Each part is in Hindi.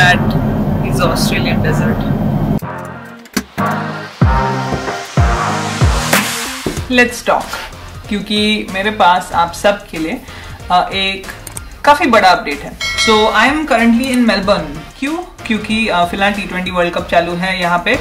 that is the Australian desert. Let's talk, क्योंकि मेरे पास आप सब के लिए एक काफी बड़ा अपडेट है. So I am currently in Melbourne. क्यों? क्योंकि फिलहाल T20 वर्ल्ड कप चालू है यहाँ पे.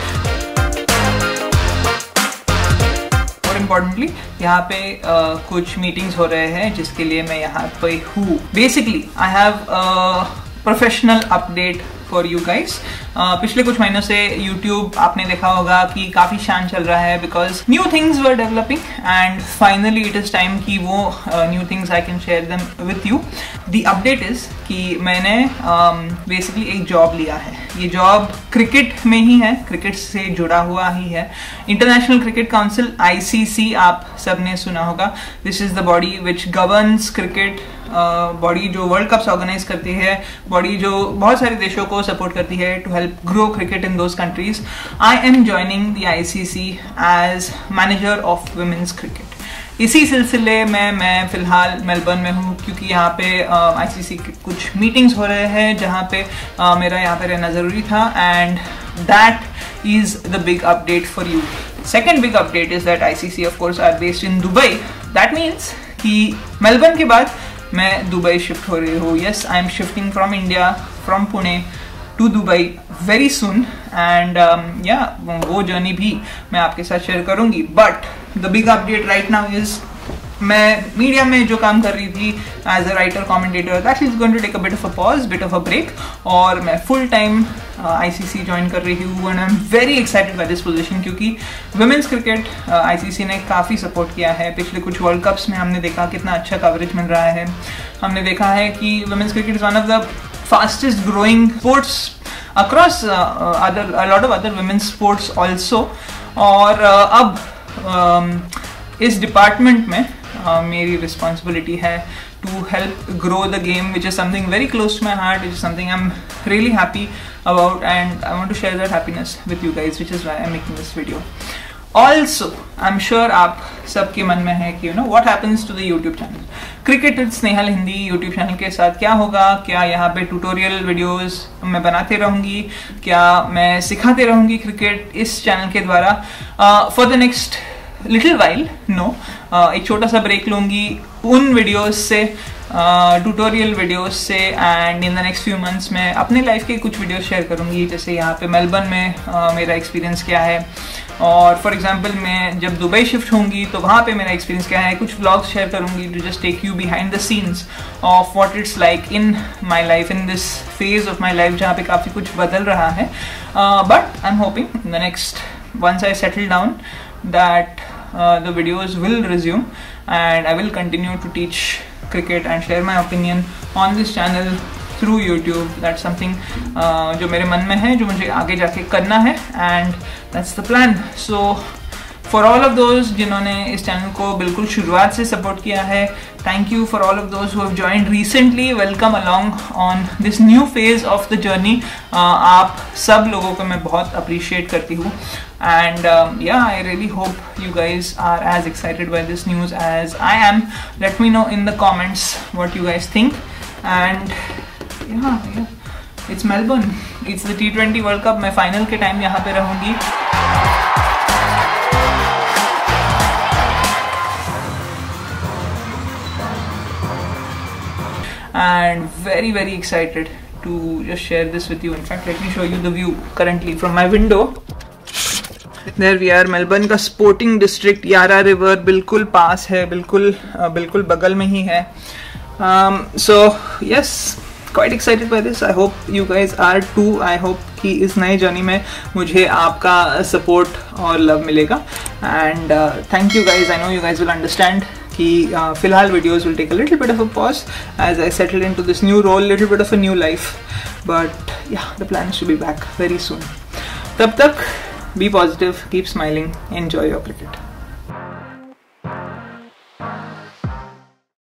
और इम्पोर्टेंटली यहाँ पे कुछ मीटिंग्स हो रहे हैं जिसके लिए मैं यहाँ पे हूँ. Basically I have professional update for you guys. पिछले कुछ महीनों से YouTube आपने देखा होगा कि काफी शांत चल रहा है because new things were developing and finally it is time कि वो new things I can share them with you. The update is कि मैंने बेसिकली एक जॉब लिया है. ये जॉब क्रिकेट में ही है, क्रिकेट से जुड़ा हुआ ही है. इंटरनेशनल क्रिकेट काउंसिल ICC आप सबने सुना होगा. This is the body which governs cricket. Body जो वर्ल्ड कप्स ऑर्गेनाइज करती है, बॉडी जो बहुत सारे देशों को सपोर्ट करती है to help grow cricket in those countries. I am joining the ICC as manager of women's cricket. इसी सिलसिले में मैं फिलहाल मेलबर्न में हूँ क्योंकि यहाँ पे ICC के कुछ मीटिंग्स हो रहे हैं जहाँ पे मेरा यहाँ पे रहना जरूरी था. And that is the big update for you. Second big update is that ICC of course are based in Dubai. That means कि मेलबर्न के बाद मैं दुबई शिफ्ट हो रही हूँ. Yes, I am shifting from India, from Pune to Dubai very soon. And yeah वो जर्नी भी मैं आपके साथ शेयर करूंगी. But the big update right now is मैं मीडिया में जो काम कर रही थी as a writer commentator, that is going to take a bit of a pause, bit of a break. और मैं फुल टाइम ICC ज्वाइन कर रही हूँ and I am very excited by this position क्योंकि वुमेन्स क्रिकेट ICC ने काफ़ी सपोर्ट किया है. पिछले कुछ वर्ल्ड कप्स में हमने देखा कितना अच्छा कवरेज मिल रहा है. हमने देखा है कि women's cricket is one of the fastest growing sports across a lot of other women's sports also. और अब इस डिपार्टमेंट में मेरी रिस्पॉन्सिबिलिटी है to help grow the game, which is something very close to my heart, which is something I'm really happy about, and I want to share that happiness with you guys, which is why I'm making this video. Also, I'm sure आप सबके मन में है कि what happens to the YouTube channel. Cricket with Snehal Hindi YouTube channel के साथ क्या होगा? क्या यहाँ पे ट्यूटोरियल वीडियोस मैं बनाते रहूँगी? क्या मैं सिखाते रहूँगी क्रिकेट इस चैनल के द्वारा? For the next little while, no. एक छोटा सा ब्रेक लूँगी उन वीडियोस से, ट्यूटोरियल वीडियोस से. And in the next few months मैं अपने लाइफ के कुछ वीडियोस शेयर करूँगी, जैसे यहाँ पे मेलबर्न में मेरा एक्सपीरियंस क्या है. और फॉर एग्जांपल मैं जब दुबई शिफ्ट होंगी तो वहाँ पे मेरा एक्सपीरियंस क्या है. कुछ व्लॉग्स शेयर करूँगी to just take you behind the scenes of what it's like in my life, in this phase of my life जहाँ पे काफ़ी कुछ बदल रहा है. But I am hoping in the next once I settle down that the videos will resume and I will continue to teach cricket and share my opinion on this channel through YouTube. That's something जो मेरे मन में है, जो मुझे आगे जाके करना है, and that's the plan. So for all of those जिन्होंने इस चैनल को बिल्कुल शुरुआत से सपोर्ट किया है, thank you. For all of those who have joined recently, welcome along on this new phase of the journey. आप सब लोगों को मैं बहुत appreciate करती हूँ. And yeah, I really hope you guys are as excited by this news as I am. Let me know in the comments what you guys think. And yeah, it's Melbourne. It's the T20 World Cup. मैं final के time यहाँ पे रहूँगी. And very excited to just share this with you. In fact, let me show you the view currently from my window. There we are. Melbourne का स्पोर्टिंग डिस्ट्रिक्ट, यारा रिवर बिल्कुल पास है, बिल्कुल बगल में ही है. So yes, quite excited by this. I hope you guys are too. I hope कि इस नई जर्नी में मुझे आपका सपोर्ट और लव मिलेगा. And thank you guys. I know you guys will understand कि फिलहाल videos will take a little bit of a pause as I settle into this new role, little bit of a new life. But yeah, the plan is to be back very soon. तब तक be positive, keep smiling, enjoy your cricket.